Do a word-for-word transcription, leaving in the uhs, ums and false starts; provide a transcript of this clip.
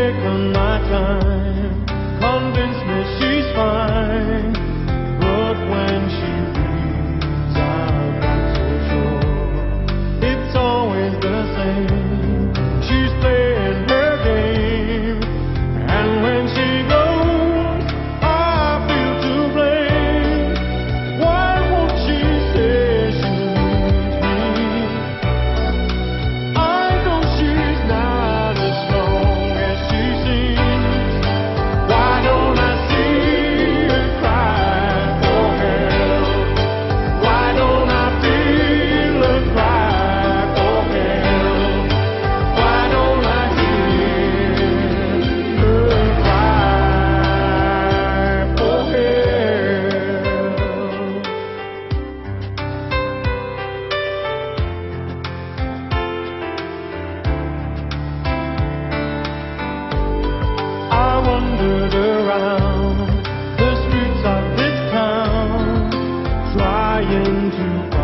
taken my time, convinced me she's fine, but when she leaves I'm not so sure. It's always the same, she's playing her game, and when she goes I feel to blame. Why won't she say she needs me? I know she's not as strong as she seems. Why don't I see her cry for help? Why don't I feel her cry for help? Why don't I hear her cry for help? I wandered around the streets of this town, trying to